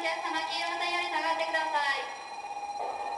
客様、黄色のタイヤに下がってください。